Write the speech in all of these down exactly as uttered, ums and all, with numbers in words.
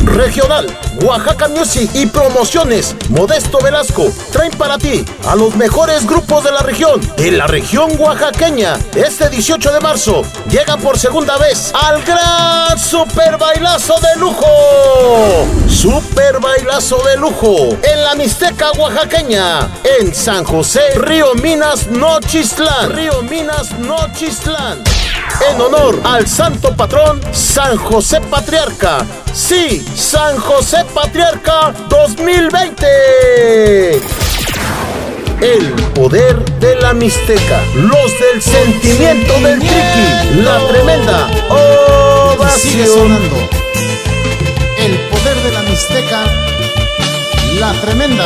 Regional, Oaxaca Music y Promociones Modesto Velasco traen para ti a los mejores grupos de la región, de la región oaxaqueña. Este dieciocho de marzo llegan por segunda vez al gran Super Bailazo de Lujo. Super Bailazo de Lujo en la Mixteca oaxaqueña, en San José, Río Minas, Nochistlán. Río Minas, Nochistlán. En honor al santo patrón San José Patriarca. Sí, San José Patriarca dos mil veinte. El poder de la Mixteca. Los del sentimiento del triqui. La tremenda ovación. Sigue sonando. El poder de la Mixteca. La tremenda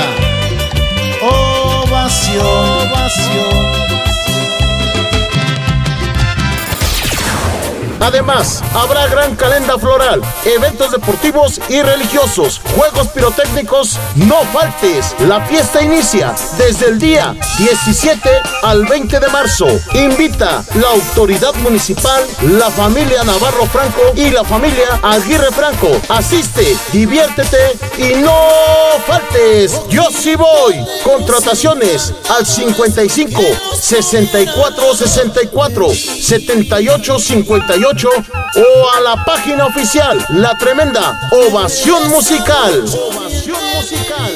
ovación. Ovación. Además, habrá gran calenda floral, eventos deportivos y religiosos, juegos pirotécnicos. No faltes, la fiesta inicia desde el día diecisiete al veinte de marzo. Invita la autoridad municipal, la familia Navarro Franco y la familia Aguirre Franco. Asiste, diviértete y no faltes. Yo sí voy. Contrataciones al cincuenta y cinco, sesenta y cuatro, sesenta y cuatro, setenta y ocho, cincuenta y ocho o a la página oficial La Tremenda Ovación Musical. Ovación Musical.